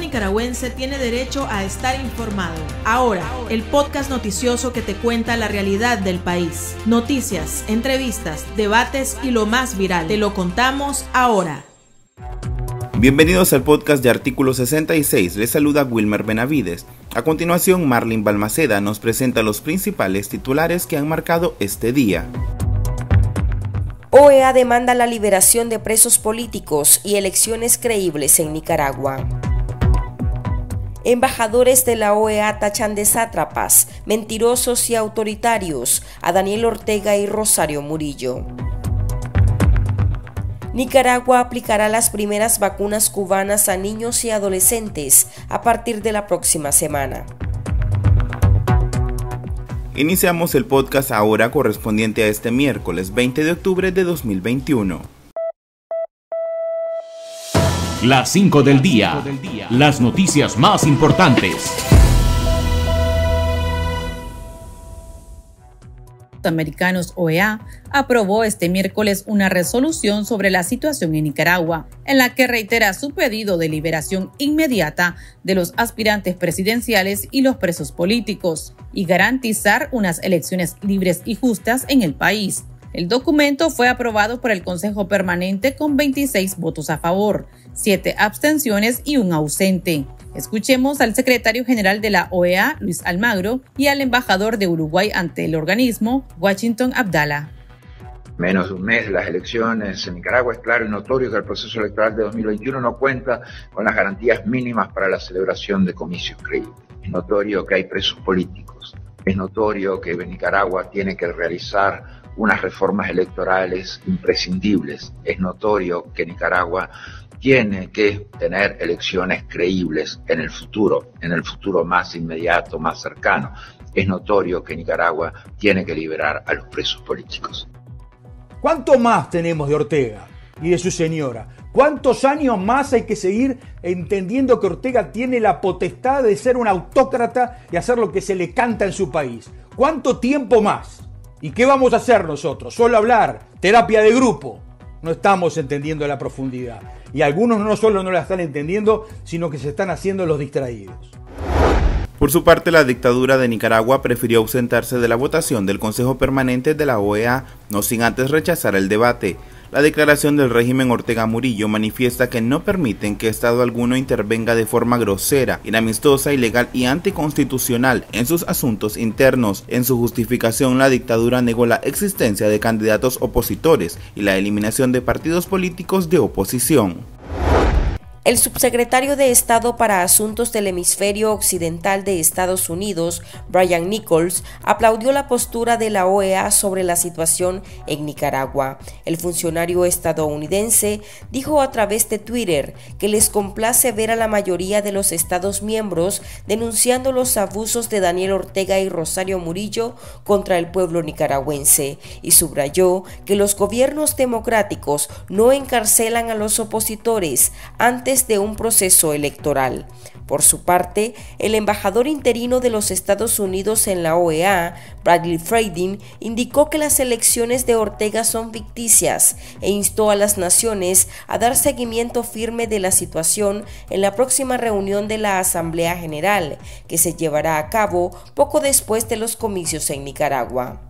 nicaragüense tiene derecho a estar informado. Ahora, el podcast noticioso que te cuenta la realidad del país. Noticias, entrevistas, debates y lo más viral. Te lo contamos ahora. Bienvenidos al podcast de Artículo 66, les saluda Wilmer Benavides. A continuación, Marlene Balmaceda nos presenta los principales titulares que han marcado este día. OEA demanda la liberación de presos políticos y elecciones creíbles en Nicaragua. Embajadores de la OEA tachan de sátrapas, mentirosos y autoritarios a Daniel Ortega y Rosario Murillo. Nicaragua aplicará las primeras vacunas cubanas a niños y adolescentes a partir de la próxima semana. Iniciamos el podcast ahora correspondiente a este miércoles 20 de octubre de 2021. Las 5 del día. Las noticias más importantes. Americanos OEA aprobó este miércoles una resolución sobre la situación en Nicaragua, en la que reitera su pedido de liberación inmediata de los aspirantes presidenciales y los presos políticos, y garantizar unas elecciones libres y justas en el país. El documento fue aprobado por el Consejo Permanente con 26 votos a favor, 7 abstenciones y un ausente. Escuchemos al secretario general de la OEA, Luis Almagro, y al embajador de Uruguay ante el organismo, Washington Abdala. Menos de un mes de las elecciones en Nicaragua, es claro y notorio que el proceso electoral de 2021 no cuenta con las garantías mínimas para la celebración de comicios creíbles. Es notorio que hay presos políticos. Es notorio que Nicaragua tiene que realizar unas reformas electorales imprescindibles. Es notorio que Nicaragua tiene que tener elecciones creíbles en el futuro más inmediato, más cercano. Es notorio que Nicaragua tiene que liberar a los presos políticos. ¿Cuánto más tenemos de Ortega y de su señora? ¿Cuántos años más hay que seguir entendiendo que Ortega tiene la potestad de ser un autócrata y hacer lo que se le canta en su país? ¿Cuánto tiempo más? ¿Y qué vamos a hacer nosotros? ¿Solo hablar? ¿Terapia de grupo? No estamos entendiendo la profundidad. Y algunos no solo no la están entendiendo, sino que se están haciendo los distraídos. Por su parte, la dictadura de Nicaragua prefirió ausentarse de la votación del Consejo Permanente de la OEA, no sin antes rechazar el debate. La declaración del régimen Ortega Murillo manifiesta que no permiten que Estado alguno intervenga de forma grosera, inamistosa, ilegal y anticonstitucional en sus asuntos internos. En su justificación, la dictadura negó la existencia de candidatos opositores y la eliminación de partidos políticos de oposición. El subsecretario de Estado para Asuntos del Hemisferio Occidental de Estados Unidos, Brian Nichols, aplaudió la postura de la OEA sobre la situación en Nicaragua. El funcionario estadounidense dijo a través de Twitter que les complace ver a la mayoría de los Estados miembros denunciando los abusos de Daniel Ortega y Rosario Murillo contra el pueblo nicaragüense, y subrayó que los gobiernos democráticos no encarcelan a los opositores antes de un proceso electoral. Por su parte, el embajador interino de los Estados Unidos en la OEA, Bradley Frieding, indicó que las elecciones de Ortega son ficticias e instó a las naciones a dar seguimiento firme de la situación en la próxima reunión de la Asamblea General, que se llevará a cabo poco después de los comicios en Nicaragua.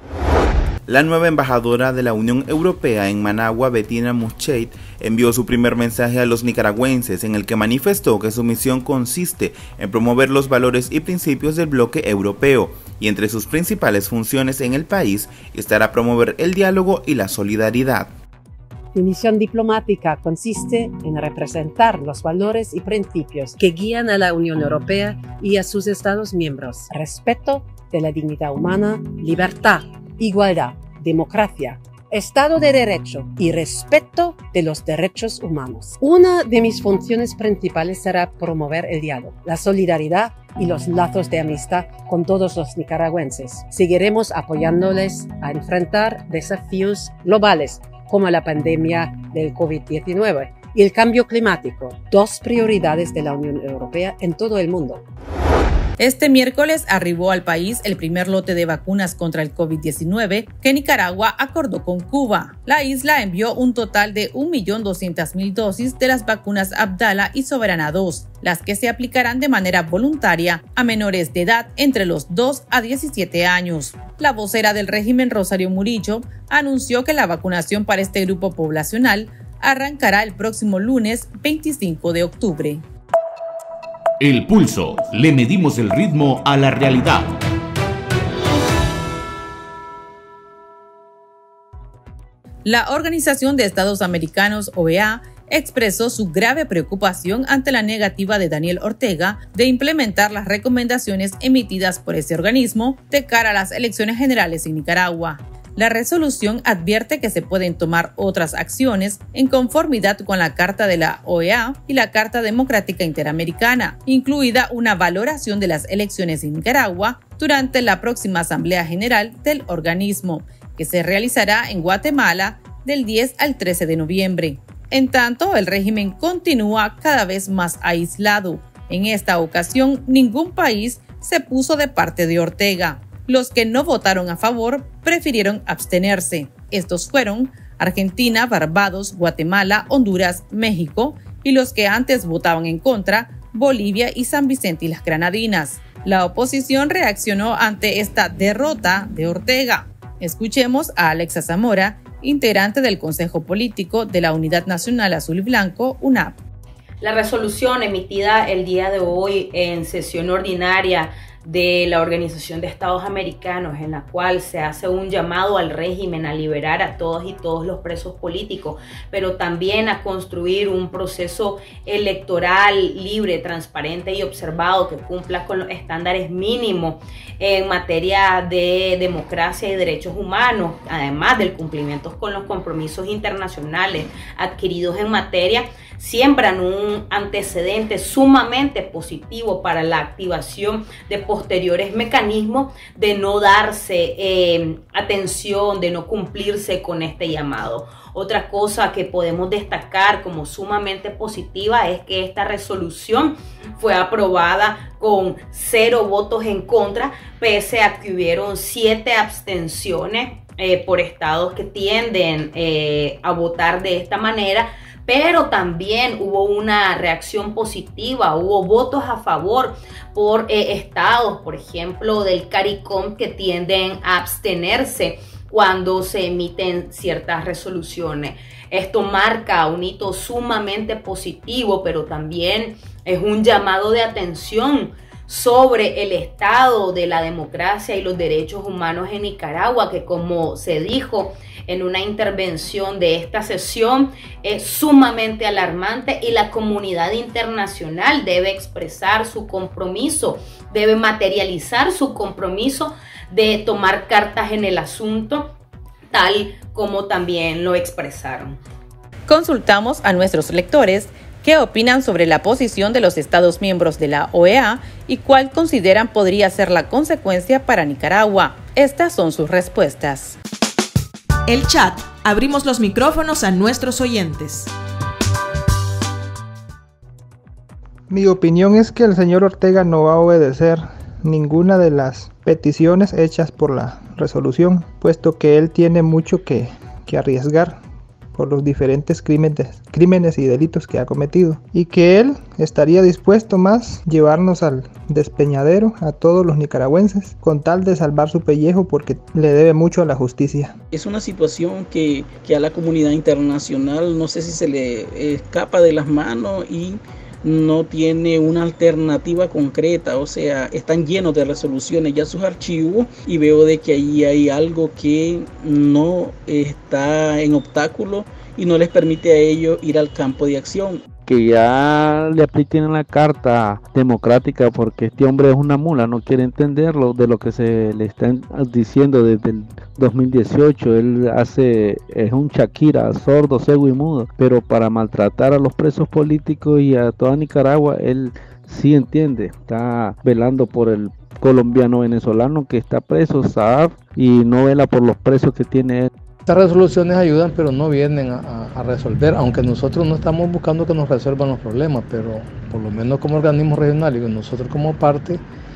La nueva embajadora de la Unión Europea en Managua, Bettina Muscheit, envió su primer mensaje a los nicaragüenses en el que manifestó que su misión consiste en promover los valores y principios del bloque europeo y entre sus principales funciones en el país estará promover el diálogo y la solidaridad. Mi misión diplomática consiste en representar los valores y principios que guían a la Unión Europea y a sus Estados miembros: respeto de la dignidad humana, libertad, igualdad, democracia, Estado de Derecho y respeto de los derechos humanos. Una de mis funciones principales será promover el diálogo, la solidaridad y los lazos de amistad con todos los nicaragüenses. Seguiremos apoyándoles a enfrentar desafíos globales como la pandemia del COVID-19 y el cambio climático, dos prioridades de la Unión Europea en todo el mundo. Este miércoles arribó al país el primer lote de vacunas contra el COVID-19 que Nicaragua acordó con Cuba. La isla envió un total de 1.200.000 dosis de las vacunas Abdala y Soberana 2, las que se aplicarán de manera voluntaria a menores de edad entre los 2 a 17 años. La vocera del régimen, Rosario Murillo, anunció que la vacunación para este grupo poblacional arrancará el próximo lunes 25 de octubre. El Pulso. Le medimos el ritmo a la realidad. La Organización de Estados Americanos, OEA, expresó su grave preocupación ante la negativa de Daniel Ortega de implementar las recomendaciones emitidas por ese organismo de cara a las elecciones generales en Nicaragua. La resolución advierte que se pueden tomar otras acciones en conformidad con la Carta de la OEA y la Carta Democrática Interamericana, incluida una valoración de las elecciones en Nicaragua durante la próxima Asamblea General del organismo, que se realizará en Guatemala del 10 al 13 de noviembre. En tanto, el régimen continúa cada vez más aislado. En esta ocasión, ningún país se puso de parte de Ortega. Los que no votaron a favor prefirieron abstenerse. Estos fueron Argentina, Barbados, Guatemala, Honduras, México, y los que antes votaban en contra, Bolivia y San Vicente y las Granadinas. La oposición reaccionó ante esta derrota de Ortega. Escuchemos a Alexa Zamora, integrante del Consejo Político de la Unidad Nacional Azul y Blanco, UNAP. La resolución emitida el día de hoy en sesión ordinaria de la Organización de Estados Americanos, en la cual se hace un llamado al régimen a liberar a todos y todos los presos políticos, pero también a construir un proceso electoral libre, transparente y observado que cumpla con los estándares mínimos en materia de democracia y derechos humanos, además del cumplimiento con los compromisos internacionales adquiridos en materia, siembran un antecedente sumamente positivo para la activación de posteriores mecanismos de no darse atención, de no cumplirse con este llamado. Otra cosa que podemos destacar como sumamente positiva es que esta resolución fue aprobada con 0 votos en contra, pese a que hubieron 7 abstenciones por estados que tienden a votar de esta manera. Pero también hubo una reacción positiva, hubo votos a favor por estados, por ejemplo, del CARICOM, que tienden a abstenerse cuando se emiten ciertas resoluciones. Esto marca un hito sumamente positivo, pero también es un llamado de atención sobre el estado de la democracia y los derechos humanos en Nicaragua, que, como se dijo en una intervención de esta sesión, es sumamente alarmante, y la comunidad internacional debe expresar su compromiso, debe materializar su compromiso de tomar cartas en el asunto, tal como también lo expresaron. Consultamos a nuestros lectores qué opinan sobre la posición de los Estados miembros de la OEA y cuál consideran podría ser la consecuencia para Nicaragua. Estas son sus respuestas. El chat. Abrimos los micrófonos a nuestros oyentes. Mi opinión es que el señor Ortega no va a obedecer ninguna de las peticiones hechas por la resolución, puesto que él tiene mucho que arriesgar por los diferentes crímenes y delitos que ha cometido, y que él estaría dispuesto más llevarnos al despeñadero a todos los nicaragüenses con tal de salvar su pellejo, porque le debe mucho a la justicia. Es una situación que a la comunidad internacional no sé si se le escapa de las manos y no tiene una alternativa concreta. O sea, están llenos de resoluciones ya sus archivos, y veo de que ahí hay algo que no está en obstáculo y no les permite a ellos ir al campo de acción. Que ya le apliquen la carta democrática, porque este hombre es una mula, no quiere entenderlo de lo que se le está diciendo desde el 2018. Él es un Shakira, sordo, ciego y mudo, pero para maltratar a los presos políticos y a toda Nicaragua, él sí entiende, está velando por el colombiano venezolano que está preso, Saab, y no vela por los presos que tiene él. Estas resoluciones ayudan, pero no vienen a resolver, aunque nosotros no estamos buscando que nos resuelvan los problemas, pero por lo menos como organismo regional y nosotros como parte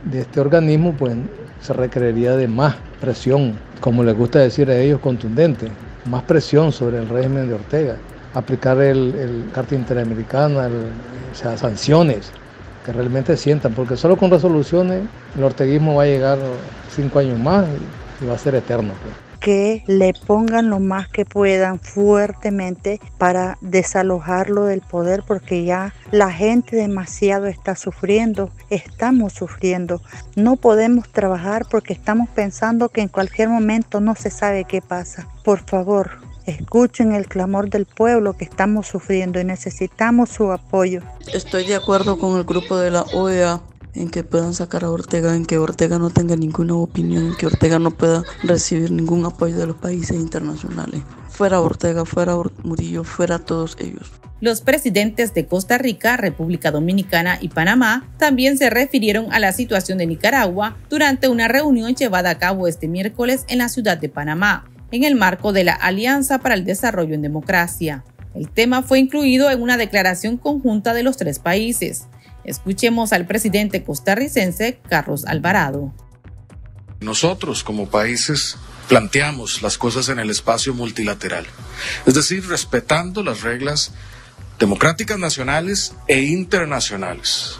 este organismo, pues se requeriría de más presión, como les gusta decir a ellos, contundente, más presión sobre el régimen de Ortega, aplicar el Carta Interamericana, o sea, sanciones que realmente sientan, porque solo con resoluciones el orteguismo va a llegar 5 años más y va a ser eterno, pues. Que le pongan lo más que puedan fuertemente para desalojarlo del poder, porque ya la gente demasiado está sufriendo, estamos sufriendo. No podemos trabajar porque estamos pensando que en cualquier momento no se sabe qué pasa. Por favor, escuchen el clamor del pueblo, que estamos sufriendo y necesitamos su apoyo. Estoy de acuerdo con el grupo de la OEA en que puedan sacar a Ortega, en que Ortega no tenga ninguna opinión, en que Ortega no pueda recibir ningún apoyo de los países internacionales. Fuera Ortega, fuera Murillo, fuera todos ellos. Los presidentes de Costa Rica, República Dominicana y Panamá también se refirieron a la situación de Nicaragua durante una reunión llevada a cabo este miércoles en la ciudad de Panamá, en el marco de la Alianza para el Desarrollo en Democracia. El tema fue incluido en una declaración conjunta de los tres países. Escuchemos al presidente costarricense, Carlos Alvarado. Nosotros, como países, planteamos las cosas en el espacio multilateral, es decir, respetando las reglas democráticas nacionales e internacionales.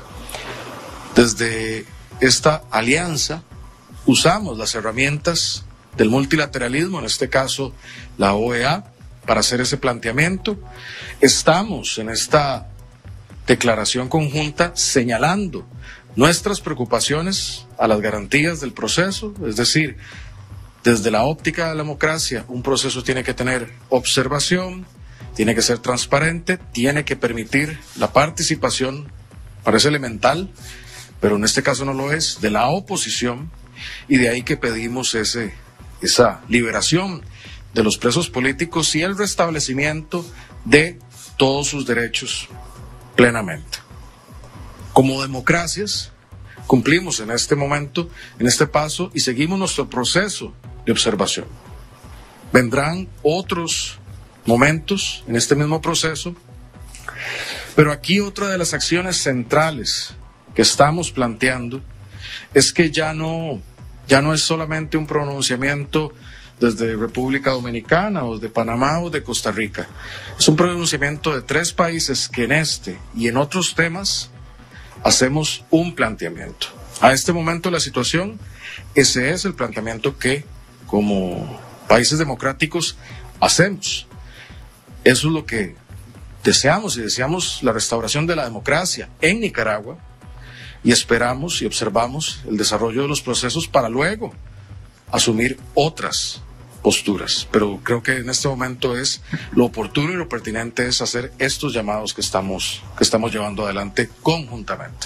Desde esta alianza usamos las herramientas del multilateralismo, en este caso la OEA, para hacer ese planteamiento. Estamos en esta declaración conjunta señalando nuestras preocupaciones a las garantías del proceso, es decir, desde la óptica de la democracia, un proceso tiene que tener observación, tiene que ser transparente, tiene que permitir la participación, parece elemental, pero en este caso no lo es, de la oposición, y de ahí que pedimos esa liberación de los presos políticos y el restablecimiento de todos sus derechos plenamente. Como democracias, cumplimos en este momento, en este paso, y seguimos nuestro proceso de observación. Vendrán otros momentos en este mismo proceso, pero aquí otra de las acciones centrales que estamos planteando es que ya no es solamente un pronunciamiento desde República Dominicana o de Panamá o de Costa Rica. Es un pronunciamiento de 3 países que en este y en otros temas hacemos un planteamiento. A este momento la situación, ese es el planteamiento que como países democráticos hacemos. Eso es lo que deseamos, y deseamos la restauración de la democracia en Nicaragua, y esperamos y observamos el desarrollo de los procesos para luego asumir otras posturas. Pero creo que en este momento es lo oportuno y lo pertinente es hacer estos llamados que estamos llevando adelante conjuntamente.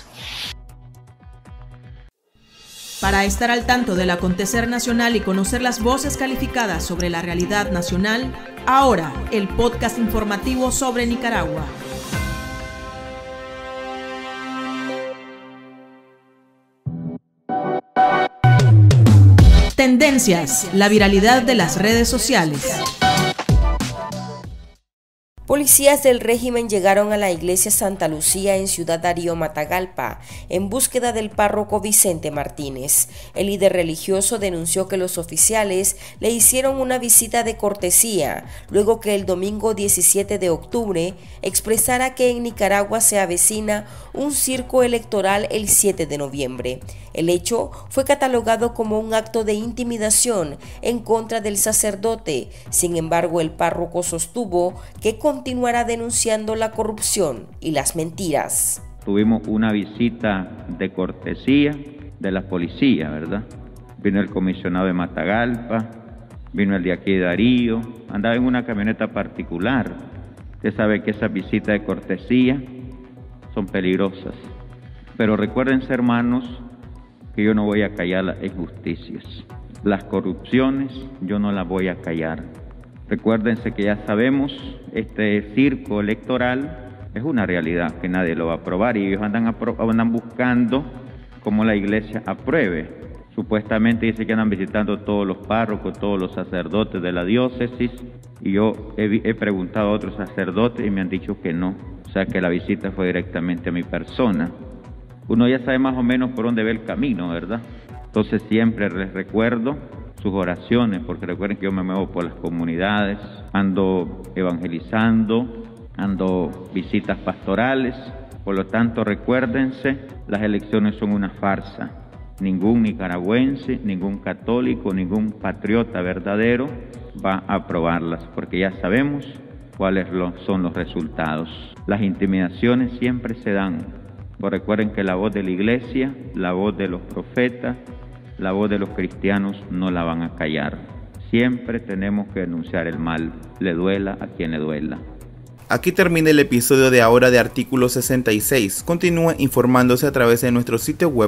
Para estar al tanto del acontecer nacional y conocer las voces calificadas sobre la realidad nacional, ahora el podcast informativo sobre Nicaragua. Tendencias, la viralidad de las redes sociales. Policías del régimen llegaron a la iglesia Santa Lucía en Ciudad Darío, Matagalpa, en búsqueda del párroco Vicente Martínez. El líder religioso denunció que los oficiales le hicieron una visita de cortesía, luego que el domingo 17 de octubre expresara que en Nicaragua se avecina un circo electoral el 7 de noviembre. El hecho fue catalogado como un acto de intimidación en contra del sacerdote. Sin embargo, el párroco sostuvo que continuará denunciando la corrupción y las mentiras. Tuvimos una visita de cortesía de la policía, ¿verdad? Vino el comisionado de Matagalpa, vino el de aquí de Darío, andaba en una camioneta particular. Usted sabe que esas visitas de cortesía son peligrosas. Pero recuérdense, hermanos, que yo no voy a callar las injusticias. Las corrupciones yo no las voy a callar. Recuérdense que ya sabemos, este circo electoral es una realidad que nadie lo va a aprobar, y ellos andan buscando cómo la iglesia apruebe. Supuestamente dice que andan visitando todos los párrocos, todos los sacerdotes de la diócesis, y yo he preguntado a otros sacerdotes y me han dicho que no, o sea que la visita fue directamente a mi persona. uno ya sabe más o menos por dónde ve el camino, ¿verdad? Entonces siempre les recuerdo sus oraciones, porque recuerden que yo me muevo por las comunidades, ando evangelizando, ando visitas pastorales, por lo tanto recuérdense, las elecciones son una farsa. Ningún nicaragüense, ningún católico, ningún patriota verdadero va a aprobarlas, porque ya sabemos cuáles son los resultados. Las intimidaciones siempre se dan, pero recuerden que la voz de la iglesia, la voz de los profetas, la voz de los cristianos no la van a callar. Siempre tenemos que denunciar el mal, le duela a quien le duela. Aquí termina el episodio de ahora de Artículo 66. Continúe informándose a través de nuestro sitio web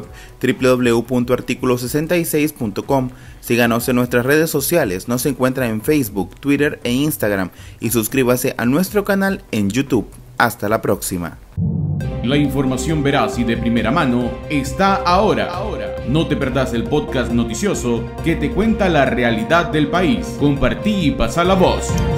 www.articulo66.com. Síganos en nuestras redes sociales, nos encuentra en Facebook, Twitter e Instagram y suscríbase a nuestro canal en YouTube. Hasta la próxima. La información veraz y de primera mano está ahora. No te perdás el podcast noticioso que te cuenta la realidad del país. Compartí y pasa la voz.